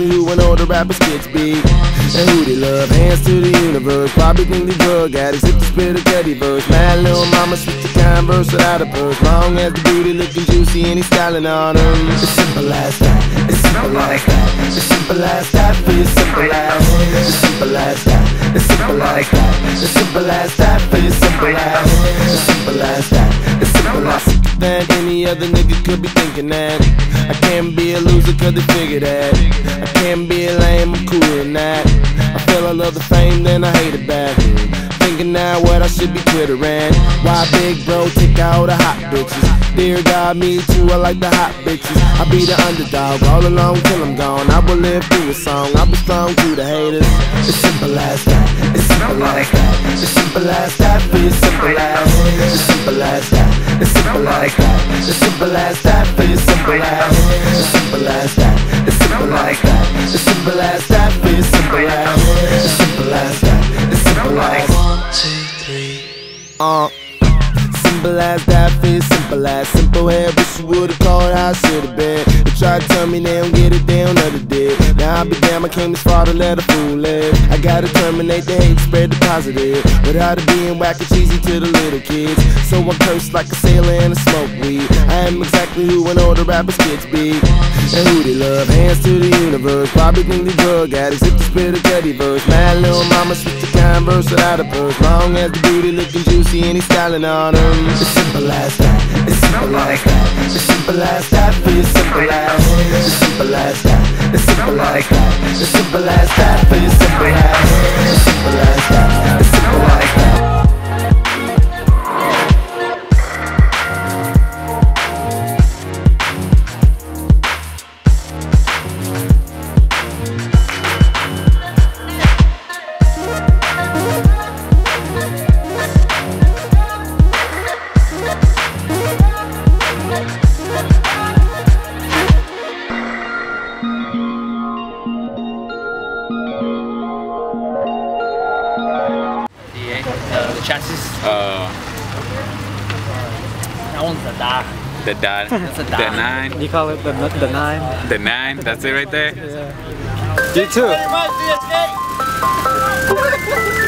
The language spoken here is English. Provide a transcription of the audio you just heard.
exactly who and all the rappers kids be. And who they love, hands to the universe. Probably think they drug addicts if they spit a Teddy verse. Mad little mama, switch the converse without a purse. Long as the booty looking juicy and he's styling on them. It's simple as that, it's simple as that. It's simple as that for your simple ass. It's simple as that, it's simple as that. It's simple as that for your simple ass. It's simple as that, it's simple as that. Any other nigga could be thinking that I can't be a loser cause they figure that I can't be a lame, I'm cooler than that. I feel I love the fame, then I hate it back. Thinking now what I should be twittering. Why big bro take out the hot bitches? Dear God, me too, I like the hot bitches. I be the underdog all along till I'm gone. I will live through a song, I will strong to the haters. It's simple as that, it's simple as that. It's simple as that for your simple ass. It's simple as that, it's simple as that. It's simple as that for your simple ass. It's simple as that, it's simple as that. It's simple as that for your simple ass. It's simple as that, it's simple as 1, 2, 3. Simple as that, feel simple as simple head. Wish you would've called how I should've been. They tried to tell me they don't get it, they don't know they did. Now I be damn, I came this far to let a fool live. I gotta terminate the hate, spread the positive. Without it being whack and cheesy to the little kids. So I curse like a sailor and I smoke weed. I am exactly who and all the rappers kids be. And who they love, hands to the universe. Probably think they drug addicts if they spit a Teddy verse. Mad little mama, switch the converse without a purse. Long as the booty looking juicy and he's styling on them. It's simple as that, it's simple as that. It's simple as that for your simple ass. It's simple as that, it's simple as that. It's simple as that for your simple ass. It's simple as that, it's simple as that. The chances? That one's the dot. The dot. That's a dot. The 9. You call it the 9? The 9. That's it right there. Yeah. You too. Very much, DSK.